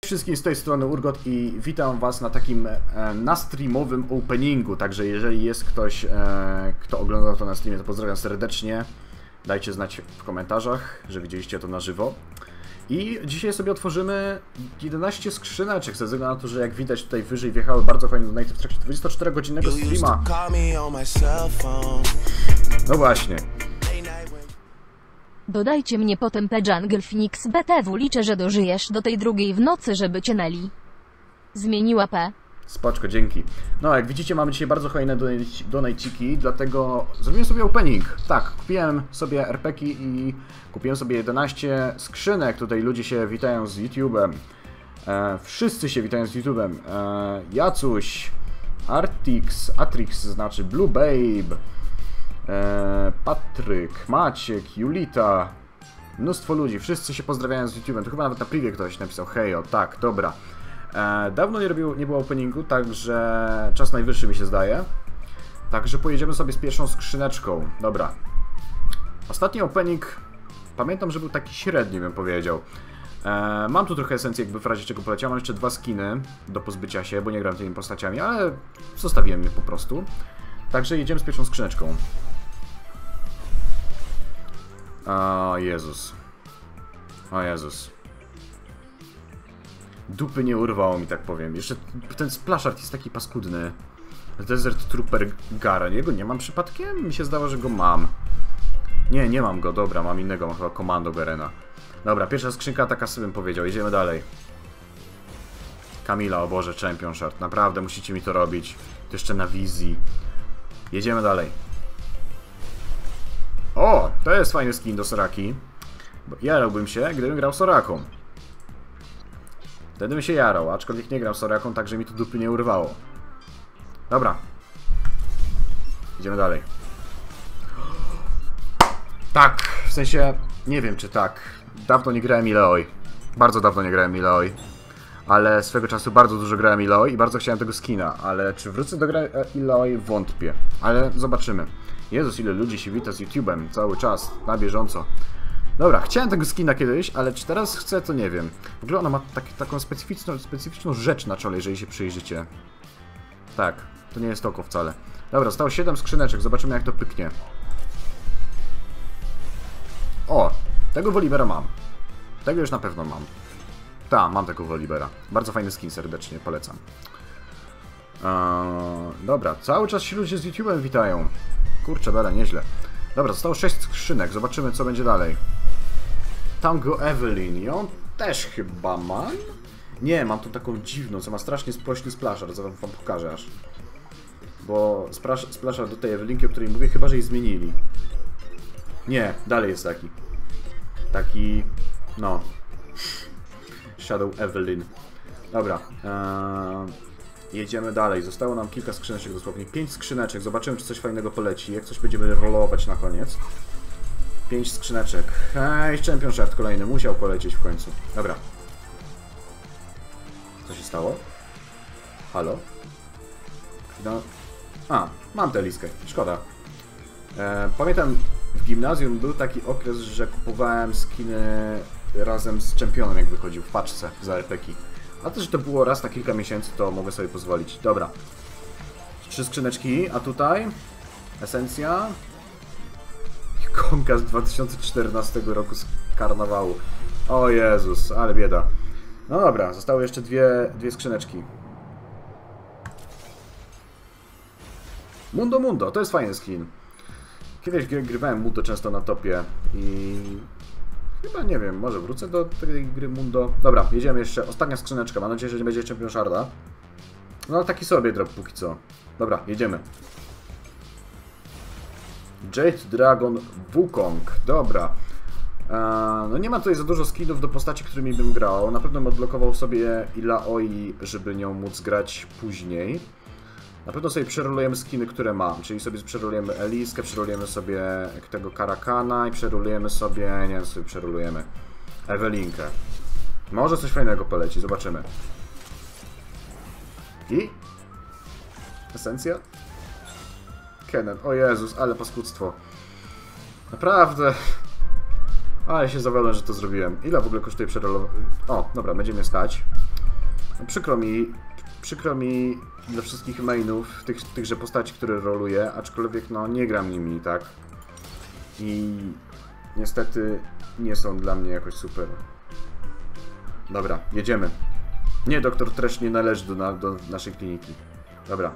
Wszystkim z tej strony Urgot i witam was na takim streamowym openingu, także jeżeli jest ktoś, kto oglądał to na streamie, to pozdrawiam serdecznie. Dajcie znać w komentarzach, że widzieliście to na żywo. I dzisiaj sobie otworzymy 11 skrzyneczek, ze względu na to, że jak widać tutaj wyżej wjechały bardzo fajne donaty w trakcie 24-godzinnego streama. No właśnie. Dodajcie mnie potem Jungle Phoenix BTW, liczę, że dożyjesz do tej drugiej w nocy, żeby cię Nelly zmieniła P. Spoczko, dzięki. No, jak widzicie, mamy dzisiaj bardzo fajne donajciki, dlatego zrobiłem sobie opening. Tak, kupiłem sobie RPki i kupiłem sobie 11 skrzynek. Tutaj ludzie się witają z YouTube'em. Wszyscy się witają z YouTube'em. Jacuś, Atrix, znaczy Blue Babe, Patryk, Maciek, Julita. Mnóstwo ludzi, wszyscy się pozdrawiają z YouTube'em. To chyba nawet na privie ktoś napisał hejo, tak, dobra. Dawno nie było openingu, także czas najwyższy mi się zdaje. Także pojedziemy sobie z pierwszą skrzyneczką. Dobra. Ostatni opening, pamiętam, że był taki średni, bym powiedział. Mam tu trochę esencji, jakby w razie czego poleciał. Mam jeszcze 2 skiny do pozbycia się, bo nie gram tymi postaciami, ale zostawiłem je po prostu. Także jedziemy z pierwszą skrzyneczką. O Jezus. O Jezus. Dupy nie urwało mi, tak powiem. Jeszcze ten splaszart jest taki paskudny. Desert Trooper Garen. Jego nie mam przypadkiem? Mi się zdało, że go mam. Nie mam go. Dobra, mam innego. Mam chyba Komando Garena. Dobra, pierwsza skrzynka taka sobie bym powiedział. Jedziemy dalej. Kamila, o Boże, Champion Shard. Naprawdę musicie mi to robić. To jeszcze na wizji. Jedziemy dalej. O! To jest fajny skin do Soraki. Jarałbym się, gdybym grał Soraką. Wtedy bym się jarał, aczkolwiek nie gram Soraką, także mi to dupy nie urwało. Dobra. Idziemy dalej. Tak, w sensie, nie wiem czy tak. Dawno nie grałem Ileoi. Bardzo dawno nie grałem Ileoi. Ale swego czasu bardzo dużo grałem Ileoi i bardzo chciałem tego skina. Ale czy wrócę do gry Ileoi? Wątpię. Ale zobaczymy. Jezus, ile ludzi się wita z YouTube'em cały czas, na bieżąco. Dobra, chciałem tego skina kiedyś, ale czy teraz chcę, to nie wiem. W ogóle ona ma taką specyficzną rzecz na czole, jeżeli się przyjrzycie. Tak, to nie jest oko wcale. Dobra, zostało 7 skrzyneczek, zobaczymy jak to pyknie. O, tego Wolibera mam. Tego już na pewno mam. Tak, mam tego Wolibera. Bardzo fajny skin, serdecznie polecam. Dobra, cały czas się ludzie z YouTube'em witają. Kurczę, bele, nieźle. Dobra, zostało 6 skrzynek, zobaczymy co będzie dalej. Tango Evelyn, ją też chyba mam? Nie, mam tu taką dziwną, co ma strasznie sprośny splasher, zaraz wam pokażę aż. Bo splasher do tej Evelynki, o której mówię, chyba że jej zmienili. Nie, dalej jest taki. Taki, no. Shadow Evelyn. Dobra, jedziemy dalej. Zostało nam kilka skrzyneczek, dosłownie 5 skrzyneczek. Zobaczymy, czy coś fajnego poleci. Jak coś będziemy rolować na koniec. 5 skrzyneczek. Hej, Champion Shard kolejny. Musiał polecieć w końcu. Dobra. Co się stało? Halo? No. A, mam tę listkę. Szkoda. Pamiętam, w gimnazjum był taki okres, że kupowałem skiny razem z Championem, jak wychodził w paczce za RPki. A to, że to było raz na kilka miesięcy, to mogę sobie pozwolić. Dobra. 3 skrzyneczki, a tutaj esencja. Ikonka z 2014 roku z karnawału. O Jezus, ale bieda. No dobra, zostały jeszcze dwie skrzyneczki. Mundo, to jest fajny skin. Kiedyś grywałem Mundo często na topie i chyba, nie wiem, może wrócę do tej gry Mundo. Dobra, jedziemy jeszcze. Ostatnia skrzyneczka. Mam nadzieję, że nie będzie Champion Sharda. No ale taki sobie drop póki co. Dobra, jedziemy. Jade Dragon Wukong. Dobra. No nie ma tutaj za dużo skinów do postaci, którymi bym grał. Na pewno bym odblokował sobie Ileoi, żeby nią móc grać później. Na pewno sobie przerolujemy skiny, które mam, czyli sobie przerolujemy Eliskę, przerolujemy sobie tego Karakana i przerolujemy sobie, nie wiem, sobie przerolujemy Ewelinkę. Może coś fajnego poleci, zobaczymy. I? Esencja? Kenneth, o Jezus, ale paskudztwo. Naprawdę. Ale się zawiodłem, że to zrobiłem. Ile w ogóle kosztuje przerolowanie? O, dobra, będzie mnie stać. No, przykro mi dla wszystkich mainów, tychże postaci, które roluję, aczkolwiek no nie gram nimi, tak? I niestety nie są dla mnie jakoś super. Dobra, jedziemy. Nie, doktor Trash nie należy do naszej kliniki. Dobra.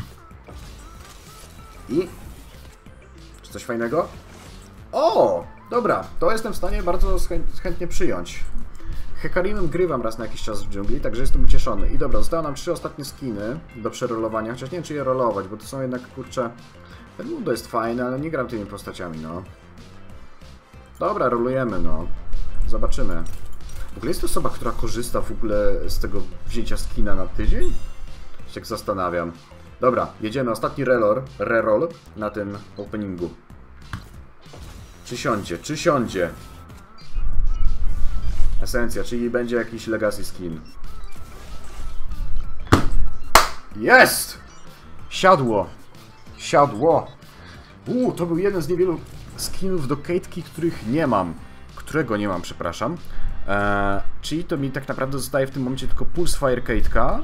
I... Czy coś fajnego? O! Dobra, to jestem w stanie bardzo chętnie przyjąć. Hekarimem grywam raz na jakiś czas w dżungli, także jestem ucieszony. I dobra, zostały nam 3 ostatnie skiny do przerolowania, chociaż nie wiem, czy je rolować, bo to są jednak, kurczę... Ten mundo jest fajny, ale nie gram tymi postaciami, no. Dobra, rolujemy, no. Zobaczymy. W ogóle jest to osoba, która korzysta w ogóle z tego wzięcia skina na tydzień? Się tak zastanawiam. Dobra, jedziemy. Ostatni reroll na tym openingu. Czy siądzie? Czy siądzie? Esencja, czyli będzie jakiś legacy skin. Jest! Siadło! Siadło! To był jeden z niewielu skinów do Kate'ki, którego nie mam, przepraszam. Czyli to mi tak naprawdę zostaje w tym momencie tylko Pulsefire Kate'ka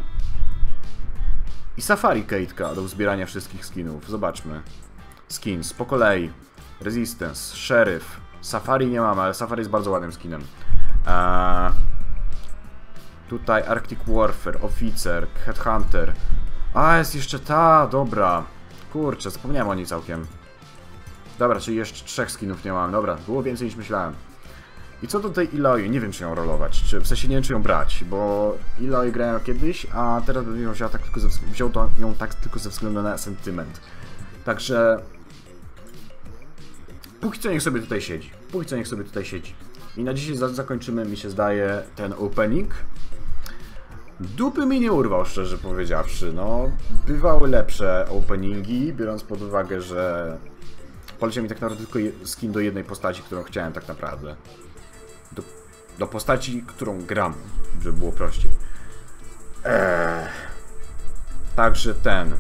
i Safari Kate'ka do zbierania wszystkich skinów. Zobaczmy. Skins po kolei. Resistance, Sheriff. Safari nie mam, ale Safari jest bardzo ładnym skinem. Tutaj Arctic Warfare, Oficer, Headhunter. Jest jeszcze ta, dobra. Kurczę, zapomniałem o niej całkiem. Dobra, czyli jeszcze 3 skinów nie mam. Dobra, było więcej niż myślałem. I co do tej Eloy, nie wiem, czy ją rolować, w sensie nie wiem, czy ją brać, bo Eloy grałem kiedyś, a teraz bym ją wziął ją tak tylko ze względu na sentyment. Także... Póki co niech sobie tutaj siedzi. Póki co niech sobie tutaj siedzi. I na dzisiaj zakończymy, mi się zdaje, ten opening. Dupy mi nie urwał, szczerze powiedziawszy. No, bywały lepsze openingi, biorąc pod uwagę, że poleciał mi tak naprawdę tylko skin do jednej postaci, którą chciałem tak naprawdę. Do postaci, którą gram, żeby było prościej. Także ten.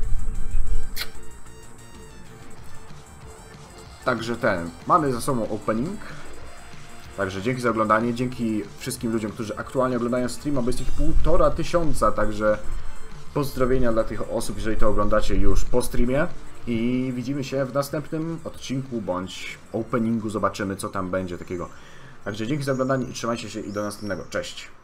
Mamy za sobą opening. Także dzięki za oglądanie, dzięki wszystkim ludziom, którzy aktualnie oglądają streama, bo jest ich 1500, także pozdrowienia dla tych osób, jeżeli to oglądacie już po streamie. I widzimy się w następnym odcinku, bądź openingu, zobaczymy, co tam będzie takiego. Także dzięki za oglądanie i trzymajcie się i do następnego. Cześć!